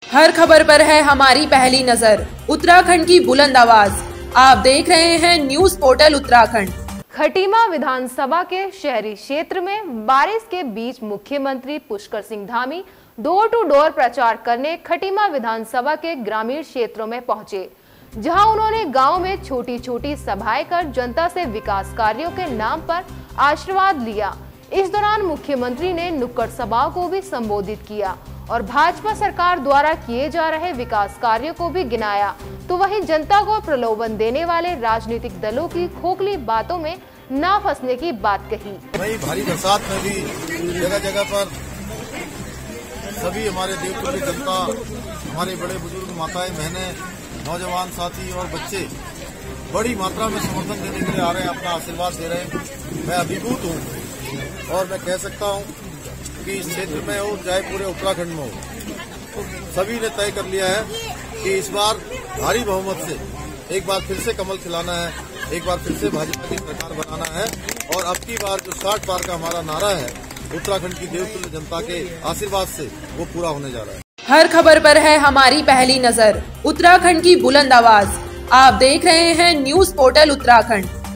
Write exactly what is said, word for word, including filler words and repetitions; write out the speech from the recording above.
हर खबर पर है हमारी पहली नजर। उत्तराखंड की बुलंद आवाज। आप देख रहे हैं न्यूज पोर्टल उत्तराखंड। खटीमा विधानसभा के शहरी क्षेत्र में बारिश के बीच मुख्यमंत्री Pushkar Singh Dhami door to door प्रचार करने खटीमा विधानसभा के ग्रामीण क्षेत्रों में पहुंचे, जहां उन्होंने गांव में छोटी छोटी सभाएं कर जनता से विकास कार्यों के नाम पर आशीर्वाद लिया। इस दौरान मुख्यमंत्री ने नुक्कड़ सभाओं को भी संबोधित किया और भाजपा सरकार द्वारा किए जा रहे विकास कार्यों को भी गिनाया, तो वहीं जनता को प्रलोभन देने वाले राजनीतिक दलों की खोखली बातों में ना फंसने की बात कही। वही भारी बरसात में भी जगह जगह पर सभी हमारे देवतुल्य जनता, हमारे बड़े बुजुर्ग, माताएं, बहनें, नौजवान साथी और बच्चे बड़ी मात्रा में समर्थन देने के लिए आ रहे हैं, अपना आशीर्वाद दे रहे हैं। मैं अभिभूत हूँ और मैं कह सकता हूँ कि इस क्षेत्र में हो चाहे पूरे उत्तराखंड में हो, सभी ने तय कर लिया है कि इस बार भारी बहुमत से एक बार फिर से कमल खिलाना है, एक बार फिर से भाजपा की सरकार बनाना है और अब की बार जो साठ पार का हमारा नारा है उत्तराखंड की देवतुल्य जनता के आशीर्वाद से वो पूरा होने जा रहा है। हर खबर पर है हमारी पहली नजर। उत्तराखंड की बुलंद आवाज। आप देख रहे हैं न्यूज पोर्टल उत्तराखंड।